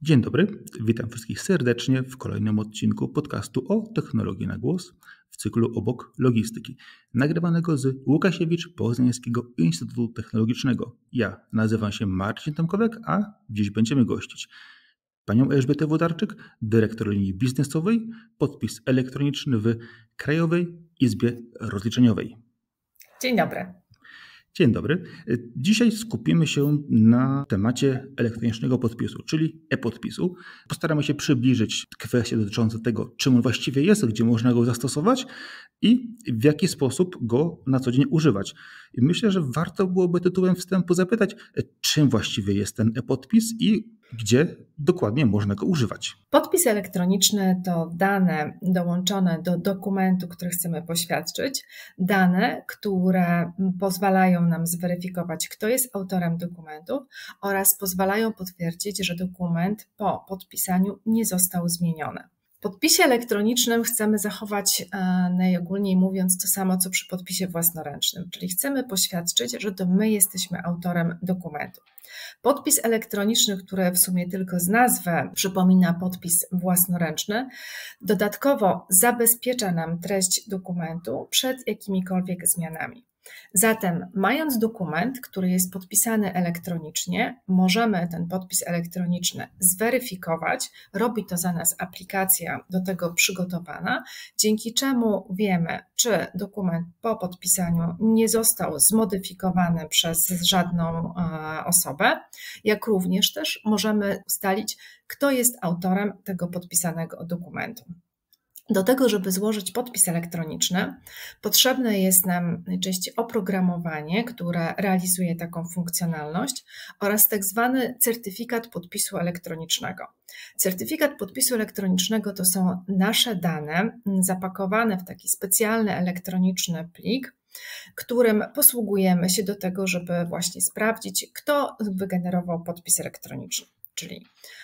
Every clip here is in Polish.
Dzień dobry, witam wszystkich serdecznie w kolejnym odcinku podcastu o technologii na głos w cyklu Obok Logistyki, nagrywanego z Łukasiewicz-Poznańskiego Instytutu Technologicznego. Ja nazywam się Marcin Tomkowek, a dziś będziemy gościć panią Elżbietę Włodarczyk, dyrektor linii biznesowej, podpis elektroniczny w Krajowej Izbie Rozliczeniowej. Dzień dobry. Dzień dobry. Dzisiaj skupimy się na temacie elektronicznego podpisu, czyli e-podpisu. Postaramy się przybliżyć kwestie dotyczące tego, czym on właściwie jest, gdzie można go zastosować i w jaki sposób go na co dzień używać. I myślę, że warto byłoby tytułem wstępu zapytać, czym właściwie jest ten e-podpis i gdzie dokładnie można go używać. Podpis elektroniczny to dane dołączone do dokumentu, który chcemy poświadczyć, dane, które pozwalają nam zweryfikować, kto jest autorem dokumentu oraz pozwalają potwierdzić, że dokument po podpisaniu nie został zmieniony. W podpisie elektronicznym chcemy zachować, najogólniej mówiąc, to samo, co przy podpisie własnoręcznym, czyli chcemy poświadczyć, że to my jesteśmy autorem dokumentu. Podpis elektroniczny, który w sumie tylko z nazwy przypomina podpis własnoręczny, dodatkowo zabezpiecza nam treść dokumentu przed jakimikolwiek zmianami. Zatem, mając dokument, który jest podpisany elektronicznie, możemy ten podpis elektroniczny zweryfikować. Robi to za nas aplikacja do tego przygotowana, dzięki czemu wiemy, czy dokument po podpisaniu nie został zmodyfikowany przez żadną osobę, jak również też możemy ustalić, kto jest autorem tego podpisanego dokumentu. Do tego, żeby złożyć podpis elektroniczny, potrzebne jest nam najczęściej oprogramowanie, które realizuje taką funkcjonalność oraz tak zwany certyfikat podpisu elektronicznego. Certyfikat podpisu elektronicznego to są nasze dane zapakowane w taki specjalny elektroniczny plik, którym posługujemy się do tego, żeby właśnie sprawdzić, kto wygenerował podpis elektroniczny. Czyli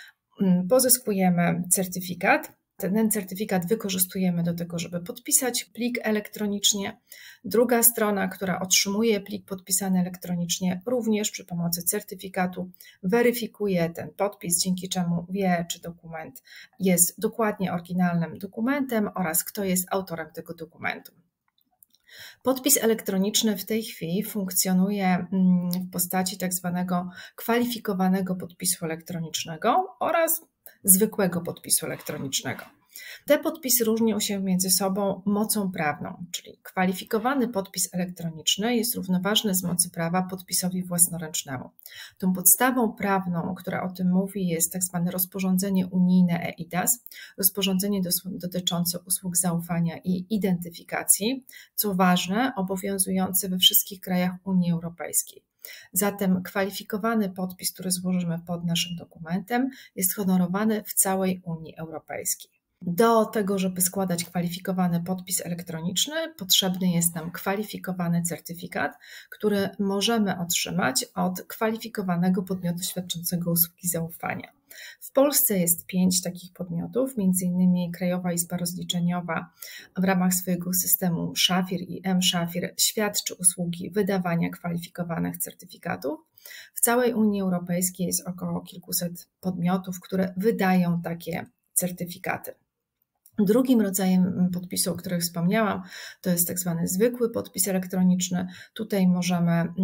pozyskujemy certyfikat. Ten certyfikat wykorzystujemy do tego, żeby podpisać plik elektronicznie. Druga strona, która otrzymuje plik podpisany elektronicznie, również przy pomocy certyfikatu weryfikuje ten podpis, dzięki czemu wie, czy dokument jest dokładnie oryginalnym dokumentem oraz kto jest autorem tego dokumentu. Podpis elektroniczny w tej chwili funkcjonuje w postaci tak zwanego kwalifikowanego podpisu elektronicznego oraz zwykłego podpisu elektronicznego. Te podpisy różnią się między sobą mocą prawną, czyli kwalifikowany podpis elektroniczny jest równoważny z mocy prawa podpisowi własnoręcznemu. Tą podstawą prawną, która o tym mówi, jest tak zwane rozporządzenie unijne eIDAS, rozporządzenie dotyczące usług zaufania i identyfikacji, co ważne, obowiązujące we wszystkich krajach Unii Europejskiej. Zatem kwalifikowany podpis, który złożymy pod naszym dokumentem, jest honorowany w całej Unii Europejskiej. Do tego, żeby składać kwalifikowany podpis elektroniczny, potrzebny jest nam kwalifikowany certyfikat, który możemy otrzymać od kwalifikowanego podmiotu świadczącego usługi zaufania. W Polsce jest 5 takich podmiotów, m.in. Krajowa Izba Rozliczeniowa w ramach swojego systemu Szafir i mShafir świadczy usługi wydawania kwalifikowanych certyfikatów. W całej Unii Europejskiej jest około kilkuset podmiotów, które wydają takie certyfikaty. Drugim rodzajem podpisu, o którym wspomniałam, to jest tak zwany zwykły podpis elektroniczny. Tutaj możemy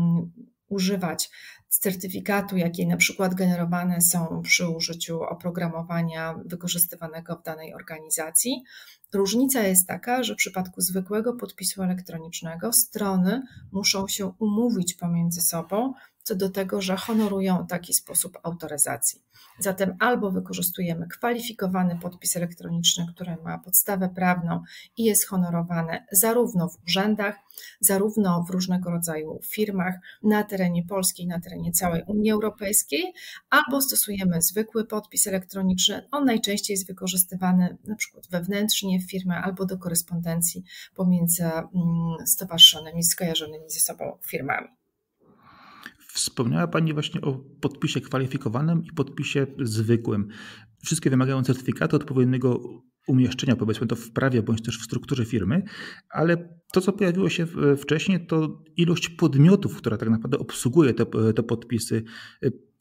używać certyfikatu, jakie na przykład generowane są przy użyciu oprogramowania wykorzystywanego w danej organizacji. Różnica jest taka, że w przypadku zwykłego podpisu elektronicznego strony muszą się umówić pomiędzy sobą co do tego, że honorują taki sposób autoryzacji. Zatem albo wykorzystujemy kwalifikowany podpis elektroniczny, który ma podstawę prawną i jest honorowany zarówno w urzędach, zarówno w różnego rodzaju firmach na terenie Polski, na terenie całej Unii Europejskiej, albo stosujemy zwykły podpis elektroniczny. On najczęściej jest wykorzystywany na przykład wewnętrznie w firmie albo do korespondencji pomiędzy stowarzyszonymi, skojarzonymi ze sobą firmami. Wspomniała Pani właśnie o podpisie kwalifikowanym i podpisie zwykłym. Wszystkie wymagają certyfikatu odpowiedniego umieszczenia, powiedzmy to w prawie bądź też w strukturze firmy, ale to, co pojawiło się wcześniej, to ilość podmiotów, która tak naprawdę obsługuje te podpisy.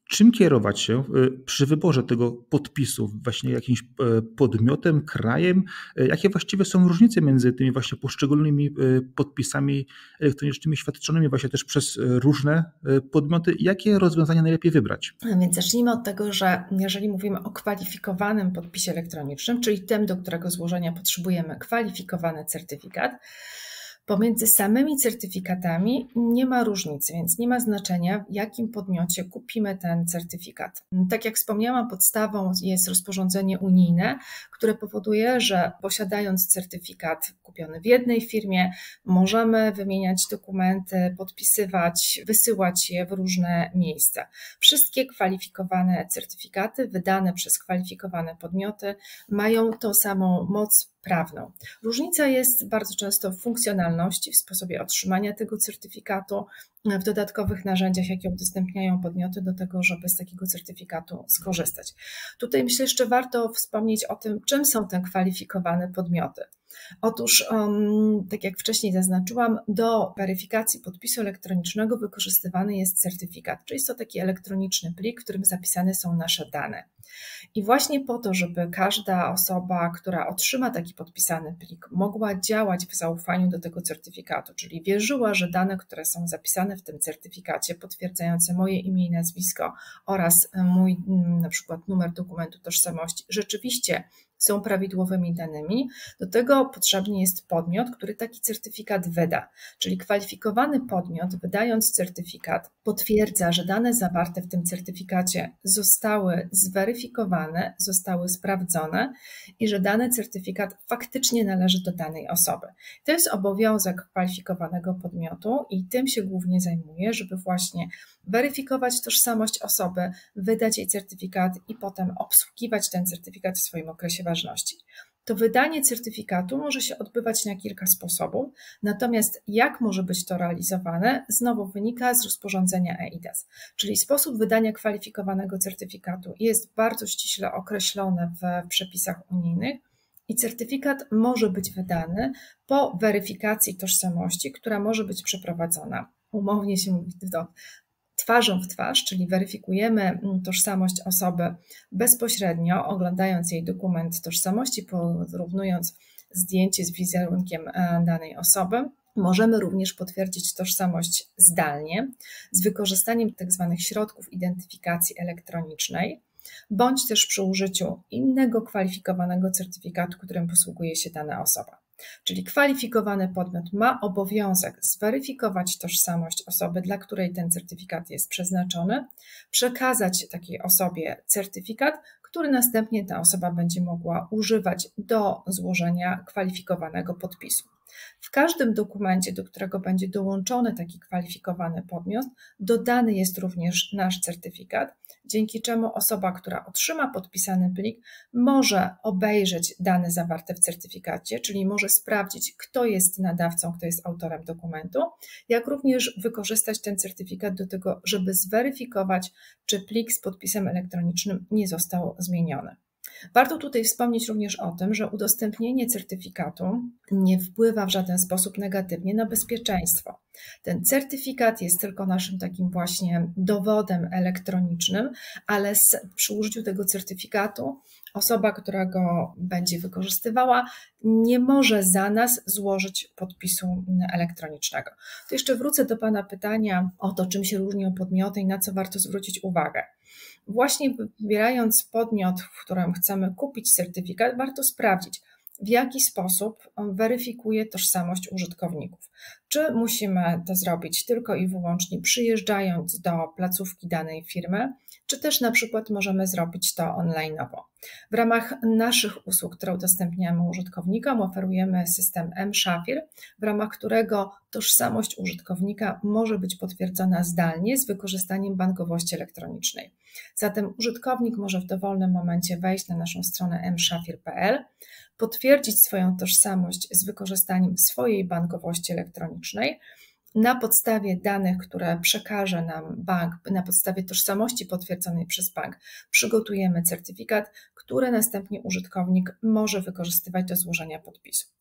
Czym kierować się przy wyborze tego podpisu? Właśnie jakimś podmiotem, krajem? Jakie właściwie są różnice między tymi właśnie poszczególnymi podpisami elektronicznymi świadczonymi właśnie też przez różne podmioty? Jakie rozwiązania najlepiej wybrać? Więc zacznijmy od tego, że jeżeli mówimy o kwalifikowanym podpisie elektronicznym, czyli tym, do którego złożenia potrzebujemy kwalifikowany certyfikat, pomiędzy samymi certyfikatami nie ma różnicy, więc nie ma znaczenia, w jakim podmiocie kupimy ten certyfikat. Tak jak wspomniałam, podstawą jest rozporządzenie unijne, które powoduje, że posiadając certyfikat kupiony w jednej firmie, możemy wymieniać dokumenty, podpisywać, wysyłać je w różne miejsca. Wszystkie kwalifikowane certyfikaty wydane przez kwalifikowane podmioty mają tą samą moc prawną. Różnica jest bardzo często w funkcjonalności, w sposobie otrzymania tego certyfikatu, w dodatkowych narzędziach, jakie udostępniają podmioty do tego, żeby z takiego certyfikatu skorzystać. Tutaj myślę, jeszcze warto wspomnieć o tym, czym są te kwalifikowane podmioty. Otóż, tak jak wcześniej zaznaczyłam, do weryfikacji podpisu elektronicznego wykorzystywany jest certyfikat, czyli jest to taki elektroniczny plik, w którym zapisane są nasze dane. I właśnie po to, żeby każda osoba, która otrzyma taki podpisany plik, mogła działać w zaufaniu do tego certyfikatu, czyli wierzyła, że dane, które są zapisane w tym certyfikacie, potwierdzające moje imię i nazwisko oraz mój na przykład numer dokumentu tożsamości, rzeczywiście są prawidłowymi danymi, do tego potrzebny jest podmiot, który taki certyfikat wyda. Czyli kwalifikowany podmiot, wydając certyfikat, potwierdza, że dane zawarte w tym certyfikacie zostały zweryfikowane, zostały sprawdzone i że dany certyfikat faktycznie należy do danej osoby. To jest obowiązek kwalifikowanego podmiotu i tym się głównie zajmuje, żeby właśnie weryfikować tożsamość osoby, wydać jej certyfikat i potem obsługiwać ten certyfikat w swoim okresie ważności. To wydanie certyfikatu może się odbywać na kilka sposobów, natomiast jak może być to realizowane, znowu wynika z rozporządzenia eIDAS, czyli sposób wydania kwalifikowanego certyfikatu jest bardzo ściśle określony w przepisach unijnych i certyfikat może być wydany po weryfikacji tożsamości, która może być przeprowadzona. Umownie się mówi to twarzą w twarz, czyli weryfikujemy tożsamość osoby bezpośrednio, oglądając jej dokument tożsamości, porównując zdjęcie z wizerunkiem danej osoby. Możemy również potwierdzić tożsamość zdalnie z wykorzystaniem tzw. środków identyfikacji elektronicznej, bądź też przy użyciu innego kwalifikowanego certyfikatu, którym posługuje się dana osoba. Czyli kwalifikowany podmiot ma obowiązek zweryfikować tożsamość osoby, dla której ten certyfikat jest przeznaczony, przekazać takiej osobie certyfikat, który następnie ta osoba będzie mogła używać do złożenia kwalifikowanego podpisu. W każdym dokumencie, do którego będzie dołączony taki kwalifikowany podmiot, dodany jest również nasz certyfikat, dzięki czemu osoba, która otrzyma podpisany plik, może obejrzeć dane zawarte w certyfikacie, czyli może sprawdzić, kto jest nadawcą, kto jest autorem dokumentu, jak również wykorzystać ten certyfikat do tego, żeby zweryfikować, czy plik z podpisem elektronicznym nie został zmieniony. Warto tutaj wspomnieć również o tym, że udostępnienie certyfikatu nie wpływa w żaden sposób negatywnie na bezpieczeństwo. Ten certyfikat jest tylko naszym takim właśnie dowodem elektronicznym, ale przy użyciu tego certyfikatu osoba, która go będzie wykorzystywała, nie może za nas złożyć podpisu elektronicznego. To jeszcze wrócę do Pana pytania o to, czym się różnią podmioty i na co warto zwrócić uwagę. Właśnie wybierając podmiot, w którym chcemy kupić certyfikat, warto sprawdzić, w jaki sposób on weryfikuje tożsamość użytkowników. Czy musimy to zrobić tylko i wyłącznie przyjeżdżając do placówki danej firmy, czy też na przykład możemy zrobić to online'owo. W ramach naszych usług, które udostępniamy użytkownikom, oferujemy system mShafir, w ramach którego tożsamość użytkownika może być potwierdzona zdalnie z wykorzystaniem bankowości elektronicznej. Zatem użytkownik może w dowolnym momencie wejść na naszą stronę mshafir.pl, potwierdzić swoją tożsamość z wykorzystaniem swojej bankowości elektronicznej. Na podstawie danych, które przekaże nam bank, na podstawie tożsamości potwierdzonej przez bank, przygotujemy certyfikat, który następnie użytkownik może wykorzystywać do złożenia podpisu.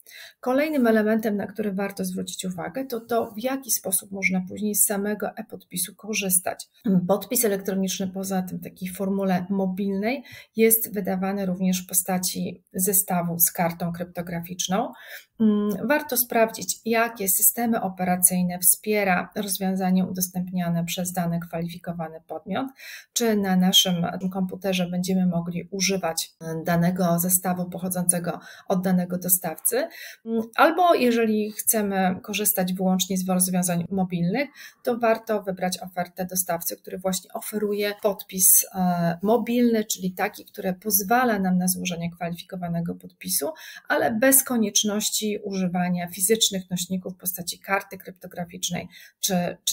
Kolejnym elementem, na który warto zwrócić uwagę, to to, w jaki sposób można później z samego e-podpisu korzystać. Podpis elektroniczny poza tym w takiej formule mobilnej jest wydawany również w postaci zestawu z kartą kryptograficzną. Warto sprawdzić, jakie systemy operacyjne wspiera rozwiązanie udostępniane przez dany kwalifikowany podmiot, czy na naszym komputerze będziemy mogli używać danego zestawu pochodzącego od danego dostawcy, albo jeżeli chcemy korzystać wyłącznie z rozwiązań mobilnych, to warto wybrać ofertę dostawcy, który właśnie oferuje podpis mobilny, czyli taki, który pozwala nam na złożenie kwalifikowanego podpisu, ale bez konieczności używania fizycznych nośników w postaci karty kryptograficznej czy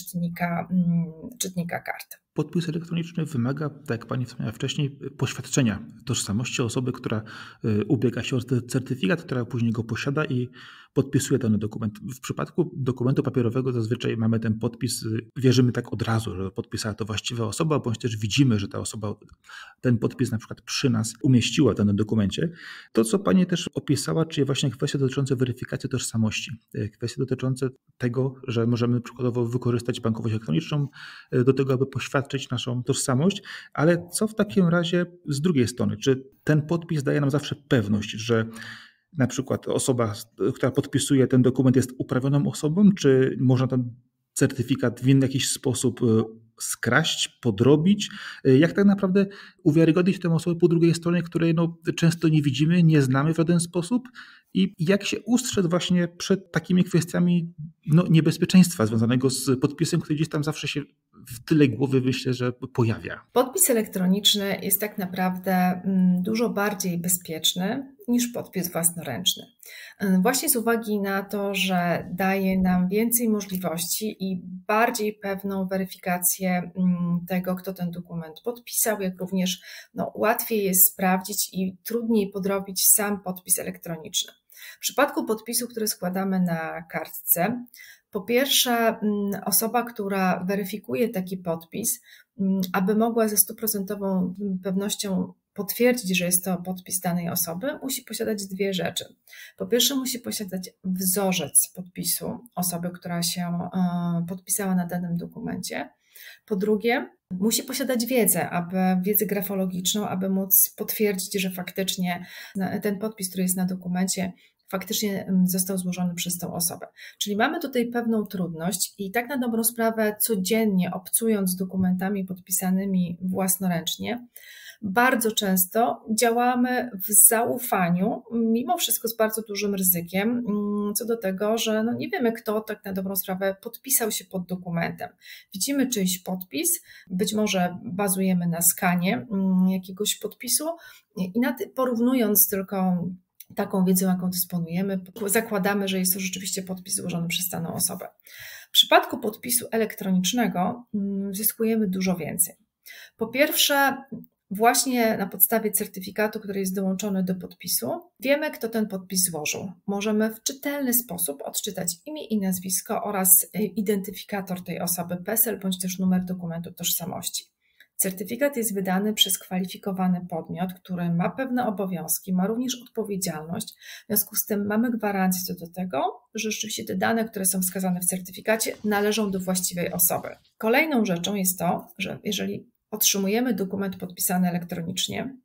czytnika kart. Podpis elektroniczny wymaga, tak jak Pani wspomniała wcześniej, poświadczenia tożsamości osoby, która ubiega się o certyfikat, która później go posiada i podpisuje dany dokument. W przypadku dokumentu papierowego zazwyczaj mamy ten podpis, wierzymy tak od razu, że podpisała to właściwa osoba, bądź też widzimy, że ta osoba ten podpis na przykład przy nas umieściła w danym dokumencie. To, co Pani też opisała, czyli właśnie kwestie dotyczące weryfikacji tożsamości, kwestie dotyczące tego, że możemy przykładowo wykorzystać bankowość elektroniczną do tego, aby poświadczyć naszą tożsamość, ale co w takim razie z drugiej strony? Czy ten podpis daje nam zawsze pewność, że na przykład osoba, która podpisuje ten dokument, jest uprawnioną osobą, czy można ten certyfikat w inny jakiś sposób skraść, podrobić? Jak tak naprawdę uwiarygodnić tę osobę po drugiej stronie, której często nie widzimy, nie znamy w żaden sposób? I jak się ustrzec właśnie przed takimi kwestiami niebezpieczeństwa związanego z podpisem, który gdzieś tam zawsze się w tyle głowy, myślę, że pojawia? Podpis elektroniczny jest tak naprawdę dużo bardziej bezpieczny niż podpis własnoręczny. Właśnie z uwagi na to, że daje nam więcej możliwości i bardziej pewną weryfikację tego, kto ten dokument podpisał, jak również łatwiej jest sprawdzić i trudniej podrobić sam podpis elektroniczny. W przypadku podpisu, który składamy na kartce, po pierwsze, osoba, która weryfikuje taki podpis, aby mogła ze 100% pewnością potwierdzić, że jest to podpis danej osoby, musi posiadać dwie rzeczy. Po pierwsze, musi posiadać wzorzec podpisu osoby, która się podpisała na danym dokumencie. Po drugie, musi posiadać wiedzę grafologiczną, aby móc potwierdzić, że faktycznie ten podpis, który jest na dokumencie, faktycznie został złożony przez tą osobę. Czyli mamy tutaj pewną trudność i tak na dobrą sprawę codziennie obcując z dokumentami podpisanymi własnoręcznie, bardzo często działamy w zaufaniu, mimo wszystko z bardzo dużym ryzykiem, co do tego, że nie wiemy, kto tak na dobrą sprawę podpisał się pod dokumentem. Widzimy czyjś podpis, być może bazujemy na skanie jakiegoś podpisu i porównując tylko taką wiedzą, jaką dysponujemy, zakładamy, że jest to rzeczywiście podpis złożony przez daną osobę. W przypadku podpisu elektronicznego zyskujemy dużo więcej. Po pierwsze, właśnie na podstawie certyfikatu, który jest dołączony do podpisu, wiemy, kto ten podpis złożył. Możemy w czytelny sposób odczytać imię i nazwisko oraz identyfikator tej osoby, PESEL bądź też numer dokumentu tożsamości. Certyfikat jest wydany przez kwalifikowany podmiot, który ma pewne obowiązki, ma również odpowiedzialność. W związku z tym mamy gwarancję co do tego, że rzeczywiście te dane, które są wskazane w certyfikacie, należą do właściwej osoby. Kolejną rzeczą jest to, że jeżeli otrzymujemy dokument podpisany elektronicznie,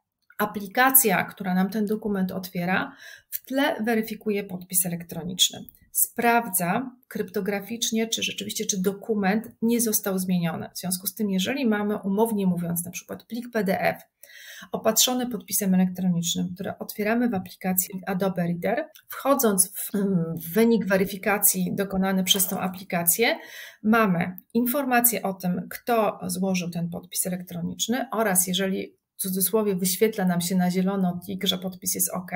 aplikacja, która nam ten dokument otwiera, w tle weryfikuje podpis elektroniczny. Sprawdza kryptograficznie, czy dokument nie został zmieniony. W związku z tym, jeżeli mamy, umownie mówiąc, na przykład plik PDF opatrzony podpisem elektronicznym, który otwieramy w aplikacji Adobe Reader, wchodząc w wynik weryfikacji dokonany przez tą aplikację, mamy informację o tym, kto złożył ten podpis elektroniczny oraz jeżeli w cudzysłowie wyświetla nam się na zielono tik, że podpis jest OK,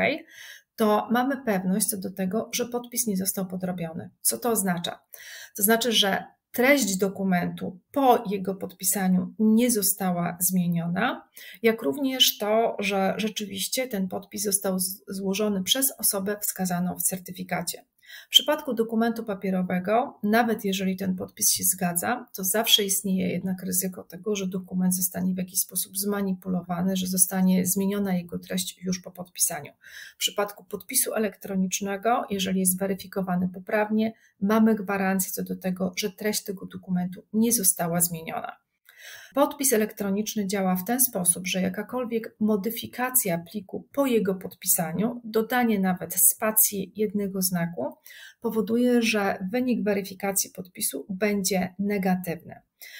to mamy pewność co do tego, że podpis nie został podrobiony. Co to oznacza? To znaczy, że treść dokumentu po jego podpisaniu nie została zmieniona, jak również to, że rzeczywiście ten podpis został złożony przez osobę wskazaną w certyfikacie. W przypadku dokumentu papierowego, nawet jeżeli ten podpis się zgadza, to zawsze istnieje jednak ryzyko tego, że dokument zostanie w jakiś sposób zmanipulowany, że zostanie zmieniona jego treść już po podpisaniu. W przypadku podpisu elektronicznego, jeżeli jest weryfikowany poprawnie, mamy gwarancję co do tego, że treść tego dokumentu nie została zmieniona. Podpis elektroniczny działa w ten sposób, że jakakolwiek modyfikacja pliku po jego podpisaniu, dodanie nawet spacji jednego znaku, powoduje, że wynik weryfikacji podpisu będzie negatywny.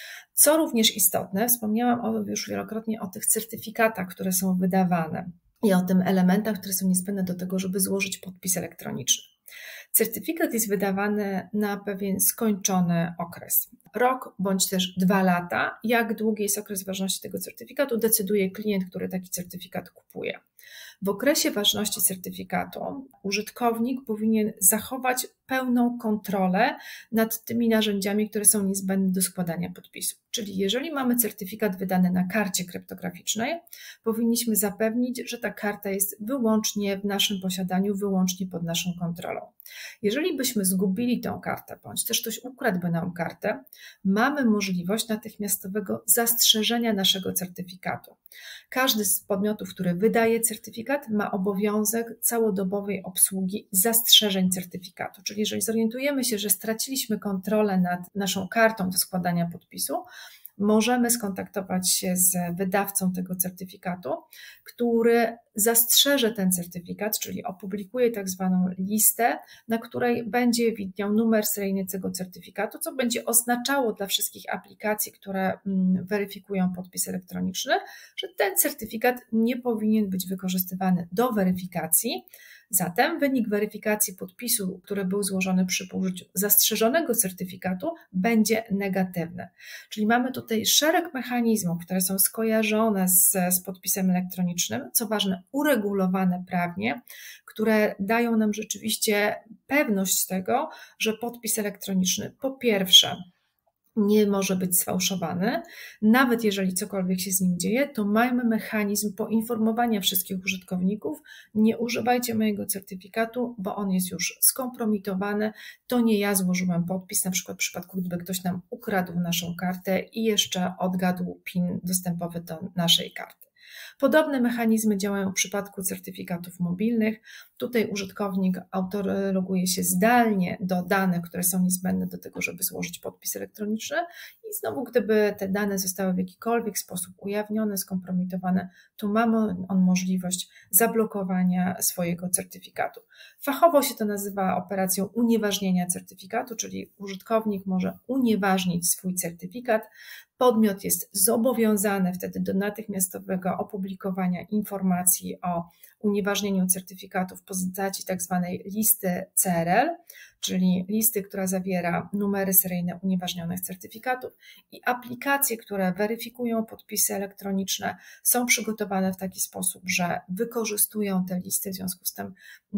Co również istotne, wspomniałam już wielokrotnie o tych certyfikatach, które są wydawane i o tym elementach, które są niezbędne do tego, żeby złożyć podpis elektroniczny. Certyfikat jest wydawany na pewien skończony okres. Rok bądź też 2 lata. Jak długi jest okres ważności tego certyfikatu, decyduje klient, który taki certyfikat kupuje. W okresie ważności certyfikatu użytkownik powinien zachować pełną kontrolę nad tymi narzędziami, które są niezbędne do składania podpisu. Czyli jeżeli mamy certyfikat wydany na karcie kryptograficznej, powinniśmy zapewnić, że ta karta jest wyłącznie w naszym posiadaniu, wyłącznie pod naszą kontrolą. Jeżeli byśmy zgubili tę kartę, bądź też ktoś ukradłby nam kartę, mamy możliwość natychmiastowego zastrzeżenia naszego certyfikatu. Każdy z podmiotów, który wydaje certyfikat, ma obowiązek całodobowej obsługi zastrzeżeń certyfikatu. Czyli jeżeli zorientujemy się, że straciliśmy kontrolę nad naszą kartą do składania podpisu, możemy skontaktować się z wydawcą tego certyfikatu, który zastrzeże ten certyfikat, czyli opublikuje tak zwaną listę, na której będzie widniał numer seryjny tego certyfikatu, co będzie oznaczało dla wszystkich aplikacji, które weryfikują podpis elektroniczny, że ten certyfikat nie powinien być wykorzystywany do weryfikacji. Zatem wynik weryfikacji podpisu, który był złożony przy użyciu zastrzeżonego certyfikatu, będzie negatywny. Czyli mamy tutaj szereg mechanizmów, które są skojarzone z podpisem elektronicznym, co ważne, uregulowane prawnie, które dają nam rzeczywiście pewność tego, że podpis elektroniczny po pierwsze nie może być sfałszowany. Nawet jeżeli cokolwiek się z nim dzieje, to mamy mechanizm poinformowania wszystkich użytkowników: nie używajcie mojego certyfikatu, bo on jest już skompromitowany, to nie ja złożyłem podpis, na przykład w przypadku, gdyby ktoś nam ukradł naszą kartę i jeszcze odgadł PIN dostępowy do naszej karty. Podobne mechanizmy działają w przypadku certyfikatów mobilnych. Tutaj użytkownik autologuje się zdalnie do danych, które są niezbędne do tego, żeby złożyć podpis elektroniczny i znowu, gdyby te dane zostały w jakikolwiek sposób ujawnione, skompromitowane, to mamy on możliwość zablokowania swojego certyfikatu. Fachowo się to nazywa operacją unieważnienia certyfikatu, czyli użytkownik może unieważnić swój certyfikat. Podmiot jest zobowiązany wtedy do natychmiastowego opublikowania informacji o unieważnieniu certyfikatu w postaci tzw. listy CRL, czyli listy, która zawiera numery seryjne unieważnionych certyfikatów, i aplikacje, które weryfikują podpisy elektroniczne, są przygotowane w taki sposób, że wykorzystują te listy. W związku z tym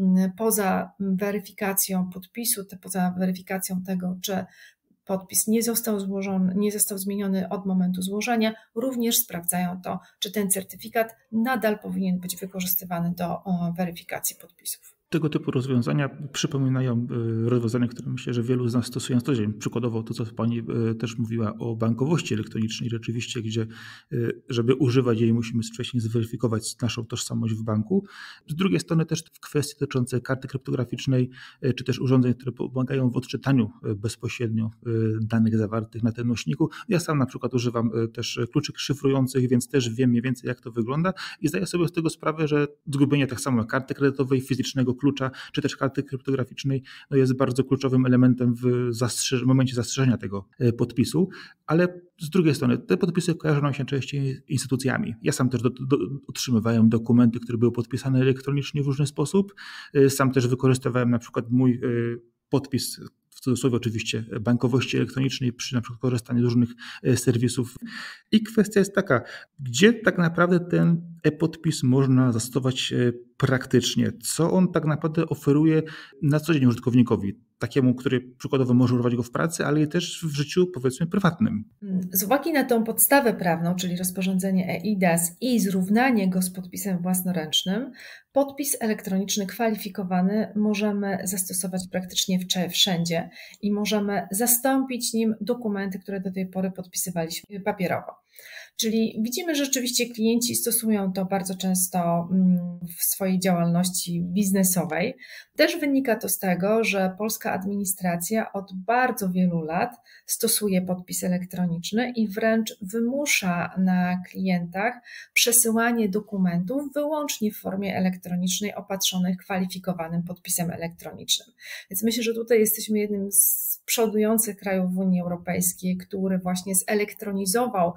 poza weryfikacją podpisu, poza weryfikacją tego, czy podpis nie został złożony, nie został zmieniony od momentu złożenia, również sprawdzają to, czy ten certyfikat nadal powinien być wykorzystywany do weryfikacji podpisów. Tego typu rozwiązania przypominają rozwiązania, które myślę, że wielu z nas stosują na co dzień. Przykładowo to, co Pani też mówiła o bankowości elektronicznej, rzeczywiście, gdzie żeby używać jej, musimy wcześniej zweryfikować naszą tożsamość w banku. Z drugiej strony też w kwestii dotyczące karty kryptograficznej, czy też urządzeń, które pomagają w odczytaniu bezpośrednio danych zawartych na tym nośniku. Ja sam na przykład używam też kluczyk szyfrujących, więc też wiem mniej więcej, jak to wygląda i zdaję sobie z tego sprawę, że zgubienie tak samo jak karty kredytowej, fizycznego klucza, czy też karty kryptograficznej jest bardzo kluczowym elementem w momencie zastrzeżenia tego podpisu, ale z drugiej strony te podpisy kojarzą się częściej instytucjami. Ja sam też otrzymywałem dokumenty, które były podpisane elektronicznie w różny sposób. Sam też wykorzystywałem na przykład mój podpis, w cudzysłowie oczywiście, bankowości elektronicznej przy na przykład korzystaniu z różnych serwisów. I kwestia jest taka, gdzie tak naprawdę ten e-podpis można zastosować praktycznie? Co on tak naprawdę oferuje na co dzień użytkownikowi? takiemu, który przykładowo może używać go w pracy, ale i też w życiu, powiedzmy, prywatnym. Z uwagi na tą podstawę prawną, czyli rozporządzenie eIDAS i zrównanie go z podpisem własnoręcznym, podpis elektroniczny kwalifikowany możemy zastosować praktycznie wszędzie i możemy zastąpić nim dokumenty, które do tej pory podpisywaliśmy papierowo. Czyli widzimy, że rzeczywiście klienci stosują to bardzo często w swojej działalności biznesowej. Też wynika to z tego, że polska administracja od bardzo wielu lat stosuje podpis elektroniczny i wręcz wymusza na klientach przesyłanie dokumentów wyłącznie w formie elektronicznej opatrzonych kwalifikowanym podpisem elektronicznym. Więc myślę, że tutaj jesteśmy jednym z przodujących krajów w Unii Europejskiej, który właśnie zelektronizował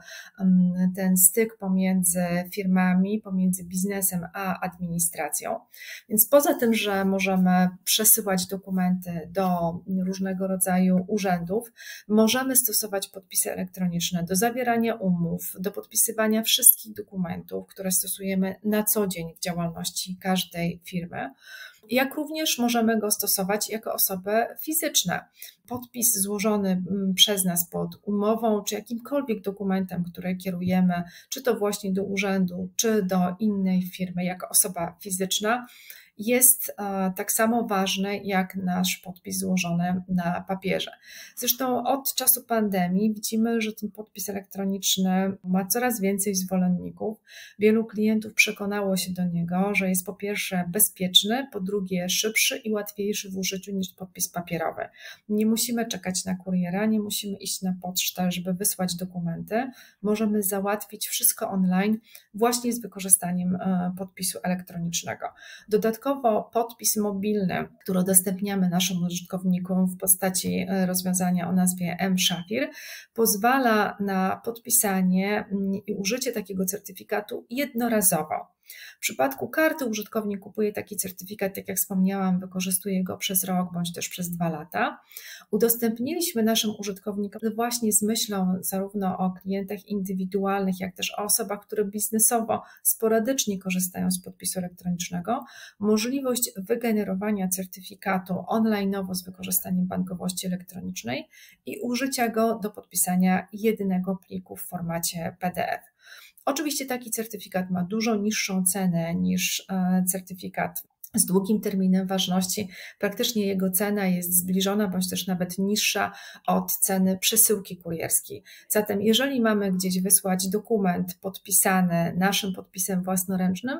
ten styk pomiędzy firmami, pomiędzy biznesem a administracją. Więc poza tym, że możemy przesyłać dokumenty do różnego rodzaju urzędów, możemy stosować podpisy elektroniczne do zawierania umów, do podpisywania wszystkich dokumentów, które stosujemy na co dzień w działalności każdej firmy. Jak również możemy go stosować jako osoby fizyczne. Podpis złożony przez nas pod umową, czy jakimkolwiek dokumentem, który kierujemy, czy to właśnie do urzędu, czy do innej firmy jako osoba fizyczna, jest tak samo ważny jak nasz podpis złożony na papierze. Zresztą od czasu pandemii widzimy, że ten podpis elektroniczny ma coraz więcej zwolenników. Wielu klientów przekonało się do niego, że jest po pierwsze bezpieczny, po drugie szybszy i łatwiejszy w użyciu niż podpis papierowy. Nie musimy czekać na kuriera, nie musimy iść na pocztę, żeby wysłać dokumenty. Możemy załatwić wszystko online właśnie z wykorzystaniem podpisu elektronicznego. Dodatkowo podpis mobilny, który udostępniamy naszym użytkownikom w postaci rozwiązania o nazwie mShafir, pozwala na podpisanie i użycie takiego certyfikatu jednorazowo. W przypadku karty użytkownik kupuje taki certyfikat, tak jak wspomniałam, wykorzystuje go przez rok bądź też przez 2 lata. Udostępniliśmy naszym użytkownikom właśnie z myślą zarówno o klientach indywidualnych, jak też o osobach, które biznesowo sporadycznie korzystają z podpisu elektronicznego, możliwość wygenerowania certyfikatu online'owo z wykorzystaniem bankowości elektronicznej i użycia go do podpisania jednego pliku w formacie PDF. Oczywiście taki certyfikat ma dużo niższą cenę niż certyfikat z długim terminem ważności. Praktycznie jego cena jest zbliżona bądź też nawet niższa od ceny przesyłki kurierskiej. Zatem jeżeli mamy gdzieś wysłać dokument podpisany naszym podpisem własnoręcznym,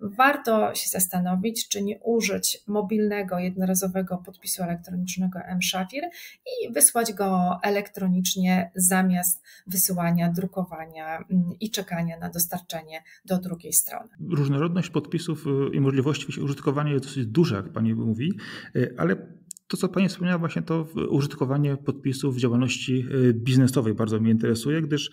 warto się zastanowić, czy nie użyć mobilnego, jednorazowego podpisu elektronicznego mShafir i wysłać go elektronicznie zamiast wysyłania, drukowania i czekania na dostarczenie do drugiej strony. Różnorodność podpisów i możliwości użytkowania jest dosyć duża, jak Pani mówi, ale to, co Pani wspomniała, właśnie to użytkowanie podpisów w działalności biznesowej bardzo mnie interesuje, gdyż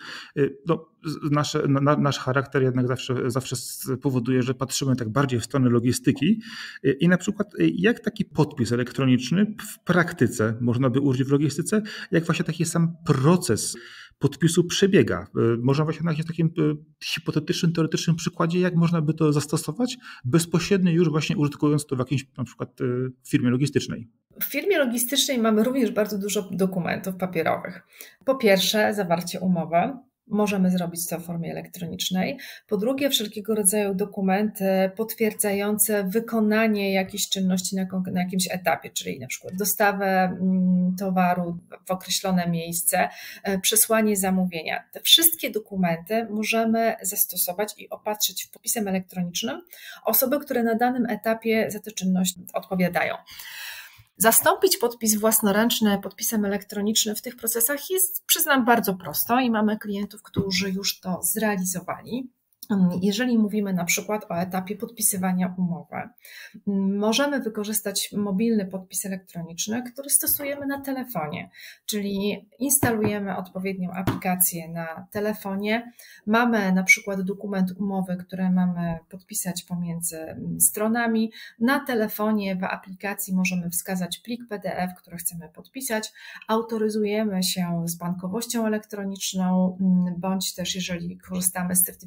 nasz charakter jednak zawsze powoduje, że patrzymy tak bardziej w stronę logistyki i na przykład jak taki podpis elektroniczny w praktyce można by użyć w logistyce, jak właśnie taki sam proces podpisu przebiega. Można właśnie na jakimś takim hipotetycznym, teoretycznym przykładzie, jak można by to zastosować bezpośrednio już właśnie użytkując to w jakiejś na przykład firmie logistycznej. W firmie logistycznej mamy również bardzo dużo dokumentów papierowych. Po pierwsze, zawarcie umowy. Możemy zrobić to w formie elektronicznej. Po drugie, wszelkiego rodzaju dokumenty potwierdzające wykonanie jakiejś czynności na jakimś etapie, czyli na przykład dostawę towaru w określone miejsce, przesłanie zamówienia. Te wszystkie dokumenty możemy zastosować i opatrzyć podpisem elektronicznym osoby, które na danym etapie za tę czynność odpowiadają. Zastąpić podpis własnoręczny podpisem elektronicznym w tych procesach jest, przyznam, bardzo prosto i mamy klientów, którzy już to zrealizowali. Jeżeli mówimy na przykład o etapie podpisywania umowy, możemy wykorzystać mobilny podpis elektroniczny, który stosujemy na telefonie, czyli instalujemy odpowiednią aplikację na telefonie, mamy na przykład dokument umowy, który mamy podpisać pomiędzy stronami, na telefonie w aplikacji możemy wskazać plik PDF, który chcemy podpisać, autoryzujemy się z bankowością elektroniczną, bądź też jeżeli korzystamy z certyfikatu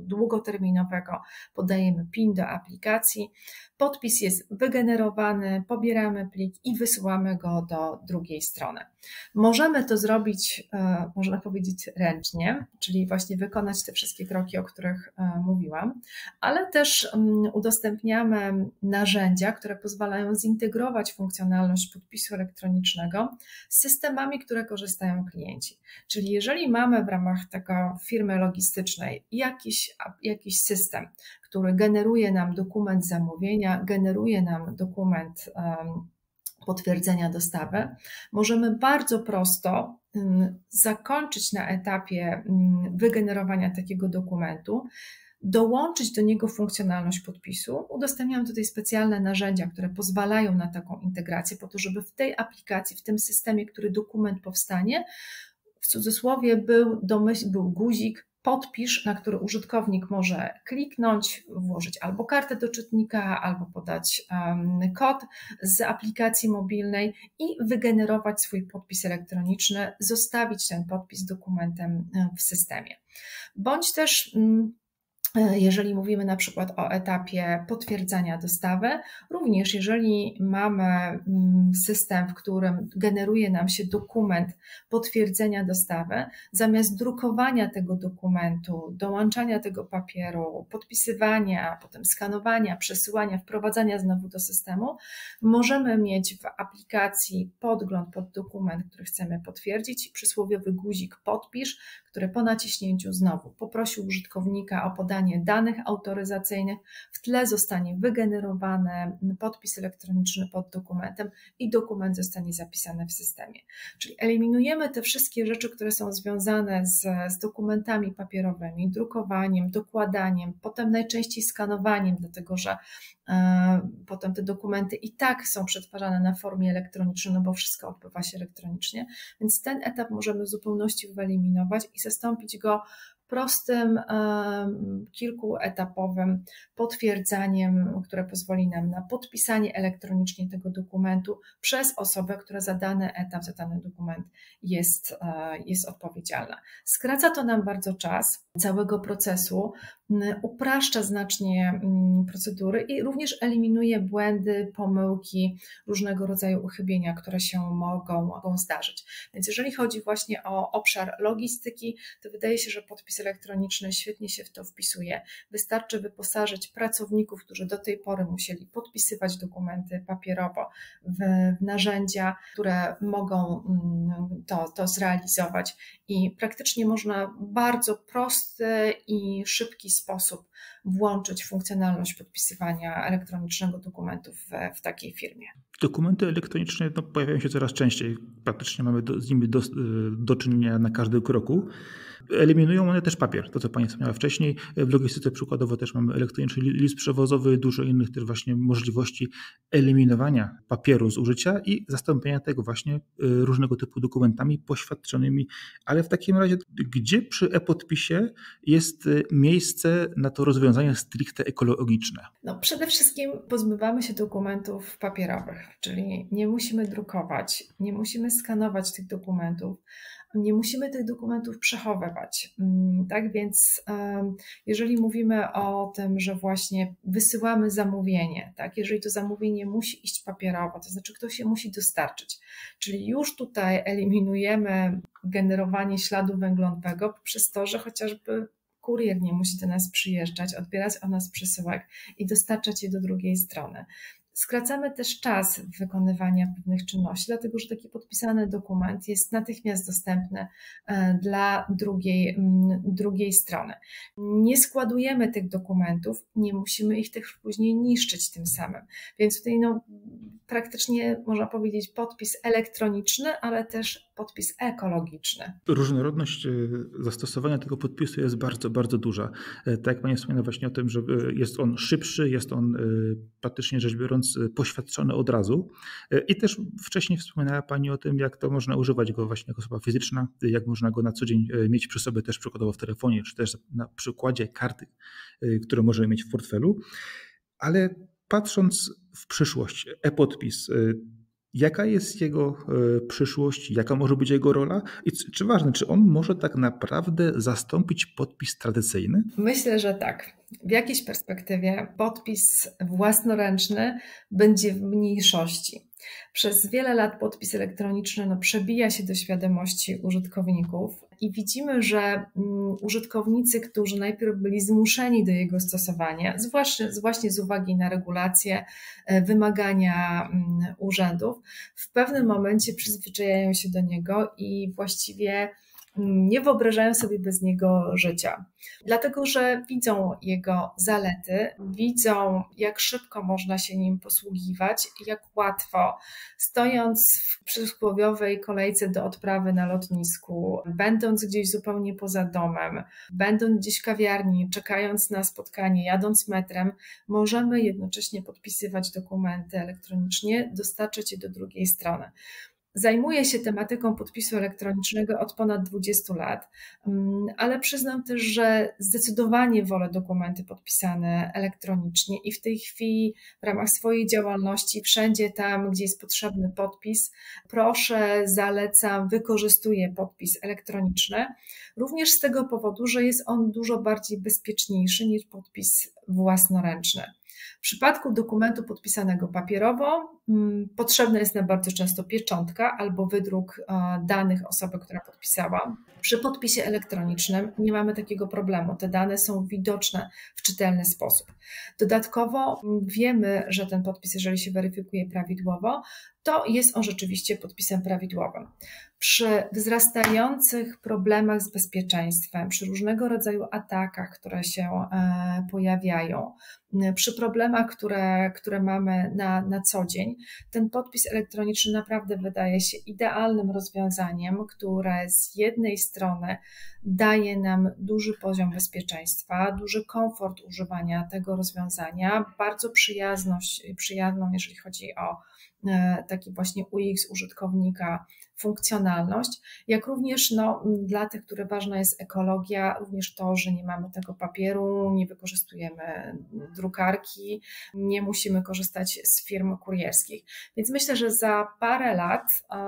dokumentu długoterminowego, podajemy PIN do aplikacji, podpis jest wygenerowany, pobieramy plik i wysyłamy go do drugiej strony. Możemy to zrobić, można powiedzieć, ręcznie, czyli właśnie wykonać te wszystkie kroki, o których mówiłam, ale też udostępniamy narzędzia, które pozwalają zintegrować funkcjonalność podpisu elektronicznego z systemami, które korzystają klienci. Czyli jeżeli mamy w ramach tego firmy logistycznej jakiś system, który generuje nam dokument zamówienia, generuje nam dokument potwierdzenia dostawy, możemy bardzo prosto zakończyć na etapie wygenerowania takiego dokumentu, dołączyć do niego funkcjonalność podpisu. Udostępniam tutaj specjalne narzędzia, które pozwalają na taką integrację, po to, żeby w tej aplikacji, w tym systemie, który dokument powstanie, w cudzysłowie był guzik podpisz, na który użytkownik może kliknąć, włożyć albo kartę do czytnika, albo podać kod z aplikacji mobilnej i wygenerować swój podpis elektroniczny, zostawić ten podpis dokumentem w systemie. Bądź też jeżeli mówimy na przykład o etapie potwierdzania dostawy, również jeżeli mamy system, w którym generuje nam się dokument potwierdzenia dostawy, zamiast drukowania tego dokumentu, dołączania tego papieru, podpisywania, potem skanowania, przesyłania, wprowadzania znowu do systemu, możemy mieć w aplikacji podgląd pod dokument, który chcemy potwierdzić, przysłowiowy guzik podpisz, który po naciśnięciu znowu poprosi użytkownika o podanie danych autoryzacyjnych, w tle zostanie wygenerowany podpis elektroniczny pod dokumentem i dokument zostanie zapisany w systemie. Czyli eliminujemy te wszystkie rzeczy, które są związane z dokumentami papierowymi, drukowaniem, dokładaniem, potem najczęściej skanowaniem, dlatego że potem te dokumenty i tak są przetwarzane na formie elektronicznej, no bo wszystko odbywa się elektronicznie, więc ten etap możemy w zupełności wyeliminować i zastąpić go prostym, kilkuetapowym potwierdzaniem, które pozwoli nam na podpisanie elektronicznie tego dokumentu przez osobę, która za dany etap, za dany dokument jest odpowiedzialna. Skraca to nam bardzo czas całego procesu, upraszcza znacznie procedury i również eliminuje błędy, pomyłki, różnego rodzaju uchybienia, które się mogą zdarzyć. Więc jeżeli chodzi właśnie o obszar logistyki, to wydaje się, że podpis elektroniczny świetnie się w to wpisuje. Wystarczy wyposażyć pracowników, którzy do tej pory musieli podpisywać dokumenty papierowo w narzędzia, które mogą to zrealizować i praktycznie można w bardzo prosty i szybki sposób włączyć funkcjonalność podpisywania elektronicznego dokumentów w takiej firmie. Dokumenty elektroniczne pojawiają się coraz częściej. Praktycznie mamy z nimi do czynienia na każdym kroku. Eliminują one też papier, to co Pani wspomniała wcześniej. W logistyce przykładowo też mamy elektroniczny list przewozowy, dużo innych też właśnie możliwości eliminowania papieru z użycia i zastąpienia tego właśnie różnego typu dokumentami poświadczonymi. Ale w takim razie, gdzie przy e-podpisie jest miejsce na to rozwiązanie stricte ekologiczne? No, przede wszystkim pozbywamy się dokumentów papierowych, czyli nie musimy drukować, nie musimy skanować tych dokumentów, nie musimy tych dokumentów przechowywać. Tak więc jeżeli mówimy o tym, że właśnie wysyłamy zamówienie, tak, jeżeli to zamówienie musi iść papierowo, to znaczy ktoś je musi dostarczyć, czyli już tutaj eliminujemy generowanie śladu węglowego poprzez to, że chociażby kurier nie musi do nas przyjeżdżać, odbierać od nas przesyłek i dostarczać je do drugiej strony. Skracamy też czas wykonywania pewnych czynności, dlatego że taki podpisany dokument jest natychmiast dostępny dla drugiej strony. Nie składujemy tych dokumentów, nie musimy ich też później niszczyć tym samym. Więc tutaj praktycznie można powiedzieć podpis elektroniczny, ale też podpis ekologiczny. Różnorodność zastosowania tego podpisu jest bardzo, bardzo duża. Tak jak Pani wspomniała właśnie o tym, że jest on szybszy, jest on praktycznie rzecz biorąc poświadczony od razu. I też wcześniej wspominała Pani o tym, jak to można używać go właśnie jako osoba fizyczna, jak można go na co dzień mieć przy sobie też przykładowo w telefonie, czy też na przykładzie karty, które możemy mieć w portfelu. Ale patrząc w przyszłość, e-podpis, Jaka jest jego przyszłość, jaka może być jego rola i czy ważne, czy on może tak naprawdę zastąpić podpis tradycyjny? Myślę, że tak. W jakiejś perspektywie podpis własnoręczny będzie w mniejszości. Przez wiele lat podpis elektroniczny przebija się do świadomości użytkowników i widzimy, że użytkownicy, którzy najpierw byli zmuszeni do jego stosowania, właśnie z uwagi na regulacje, wymagania urzędów, w pewnym momencie przyzwyczajają się do niego i właściwie nie wyobrażają sobie bez niego życia. Dlatego, że widzą jego zalety, widzą, jak szybko można się nim posługiwać, jak łatwo, stojąc w przysłowiowej kolejce do odprawy na lotnisku, będąc gdzieś zupełnie poza domem, będąc gdzieś w kawiarni, czekając na spotkanie, jadąc metrem, możemy jednocześnie podpisywać dokumenty elektronicznie, dostarczyć je do drugiej strony. Zajmuję się tematyką podpisu elektronicznego od ponad 20 lat, ale przyznam też, że zdecydowanie wolę dokumenty podpisane elektronicznie i w tej chwili w ramach swojej działalności wszędzie tam, gdzie jest potrzebny podpis, proszę, zalecam, wykorzystuję podpis elektroniczny, również z tego powodu, że jest on dużo bardziej bezpieczniejszy niż podpis własnoręczny. W przypadku dokumentu podpisanego papierowo potrzebna jest nam bardzo często pieczątka albo wydruk danych osoby, która podpisała. Przy podpisie elektronicznym nie mamy takiego problemu. Te dane są widoczne w czytelny sposób. Dodatkowo wiemy, że ten podpis, jeżeli się weryfikuje prawidłowo, to jest on rzeczywiście podpisem prawidłowym. Przy wzrastających problemach z bezpieczeństwem, przy różnego rodzaju atakach, które się pojawiają, przy problemach, które mamy na co dzień, ten podpis elektroniczny naprawdę wydaje się idealnym rozwiązaniem, które z jednej strony daje nam duży poziom bezpieczeństwa, duży komfort używania tego rozwiązania, bardzo przyjazną, jeżeli chodzi o taki właśnie UX użytkownika, funkcjonalność, jak również dla tych, które ważna jest ekologia, również to, że nie mamy tego papieru, nie wykorzystujemy drukarki, nie musimy korzystać z firm kurierskich. Więc myślę, że za parę lat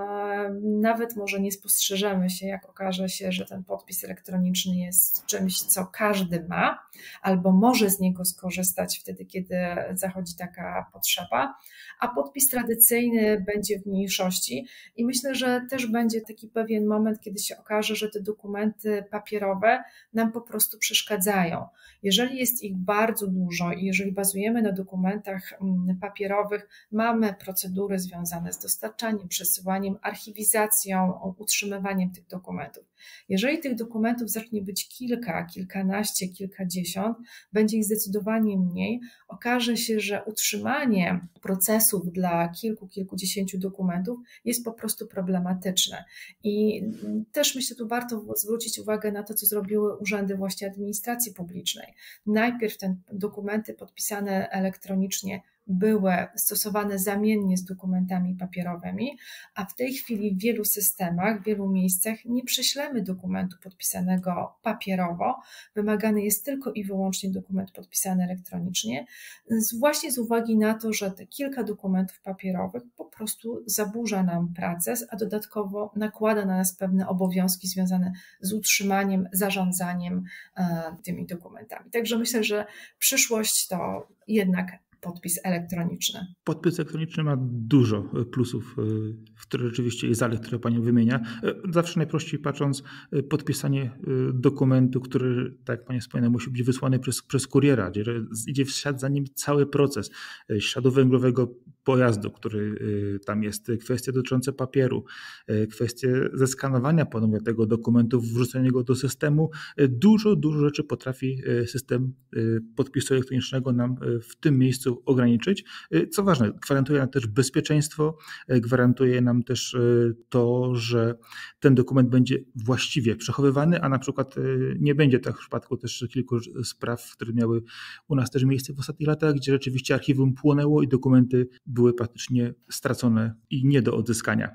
nawet może nie spostrzeżemy się, jak okaże się, że ten podpis elektroniczny jest czymś, co każdy ma, albo może z niego skorzystać wtedy, kiedy zachodzi taka potrzeba, a podpis tradycyjny będzie w mniejszości i myślę, że też będzie taki pewien moment, kiedy się okaże, że te dokumenty papierowe nam po prostu przeszkadzają. Jeżeli jest ich bardzo dużo i jeżeli bazujemy na dokumentach papierowych, mamy procedury związane z dostarczaniem, przesyłaniem, archiwizacją, utrzymywaniem tych dokumentów. Jeżeli tych dokumentów zacznie być kilka, kilkanaście, kilkadziesiąt, będzie ich zdecydowanie mniej, okaże się, że utrzymanie procesów dla kilkudziesięciu dokumentów jest po prostu problematyczne. I też myślę, tu warto zwrócić uwagę na to, co zrobiły urzędy właśnie administracji publicznej. Najpierw te dokumenty podpisane elektronicznie były stosowane zamiennie z dokumentami papierowymi, a w tej chwili w wielu systemach, w wielu miejscach nie prześlemy dokumentu podpisanego papierowo. Wymagany jest tylko i wyłącznie dokument podpisany elektronicznie, właśnie z uwagi na to, że te kilka dokumentów papierowych po prostu zaburza nam pracę, a dodatkowo nakłada na nas pewne obowiązki związane z utrzymaniem, zarządzaniem tymi dokumentami. Także myślę, że przyszłość to jednak podpis elektroniczny. Podpis elektroniczny ma dużo plusów, które rzeczywiście i zalet, które Pani wymienia. Zawsze najprościej patrząc, podpisanie dokumentu, który, tak jak Pani wspomniała, musi być wysłany przez kuriera, gdzie idzie w ślad za nim cały proces śladu węglowego pojazdu, który tam jest, kwestie dotyczące papieru, kwestie zeskanowania ponownie tego dokumentu, wrzucenia go do systemu. Dużo rzeczy potrafi system podpisu elektronicznego nam w tym miejscu ograniczyć. Co ważne, gwarantuje nam też bezpieczeństwo, gwarantuje nam też to, że ten dokument będzie właściwie przechowywany, a na przykład nie będzie tak w przypadku też kilku spraw, które miały u nas też miejsce w ostatnich latach, gdzie rzeczywiście archiwum płonęło i dokumenty były praktycznie stracone i nie do odzyskania.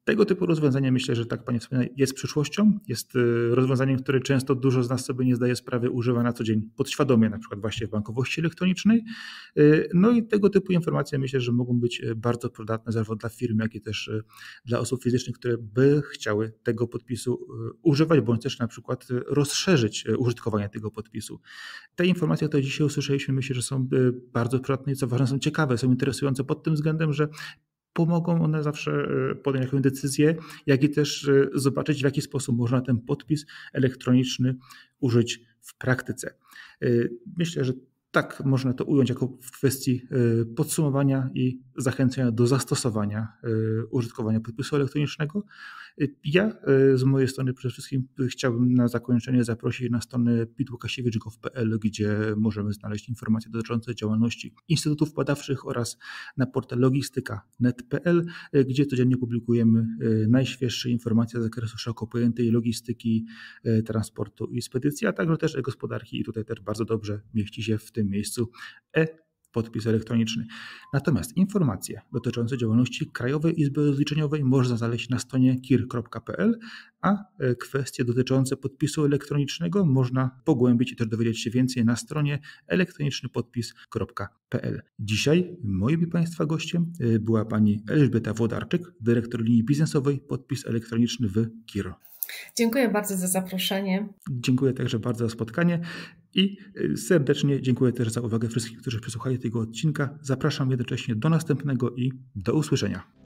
Tego typu rozwiązanie, myślę, że tak Pani wspomina, jest przyszłością, jest rozwiązaniem, które często dużo z nas sobie nie zdaje sprawy, używa na co dzień podświadomie, na przykład właśnie w bankowości elektronicznej. No i tego typu informacje myślę, że mogą być bardzo przydatne zarówno dla firm, jak i też dla osób fizycznych, które by chciały tego podpisu używać, bądź też na przykład rozszerzyć użytkowanie tego podpisu. Te informacje, które dzisiaj usłyszeliśmy, myślę, że są bardzo przydatne i co ważne, są ciekawe, są interesujące pod tym względem, że pomogą one zawsze podjąć jakąś decyzję, jak i też zobaczyć, w jaki sposób można ten podpis elektroniczny użyć w praktyce. Myślę, że tak można to ująć jako w kwestii podsumowania i zachęcenia do zastosowania użytkowania podpisu elektronicznego. Ja z mojej strony przede wszystkim chciałbym na zakończenie zaprosić na stronę pitłukasiewicz.gov.pl, gdzie możemy znaleźć informacje dotyczące działalności instytutów badawczych oraz na portal logistyka.net.pl, gdzie codziennie publikujemy najświeższe informacje z zakresu szeroko pojętej logistyki, transportu i spedycji, a także też gospodarki i tutaj też bardzo dobrze mieści się w tym miejscu podpis elektroniczny. Natomiast informacje dotyczące działalności Krajowej Izby Rozliczeniowej można znaleźć na stronie kir.pl, a kwestie dotyczące podpisu elektronicznego można pogłębić i też dowiedzieć się więcej na stronie elektronicznypodpis.pl. Dzisiaj moim i Państwa gościem była Pani Elżbieta Włodarczyk, dyrektor linii biznesowej Podpis Elektroniczny w KIR. Dziękuję bardzo za zaproszenie. Dziękuję także bardzo za spotkanie i serdecznie dziękuję też za uwagę wszystkim, którzy przesłuchali tego odcinka. Zapraszam jednocześnie do następnego i do usłyszenia.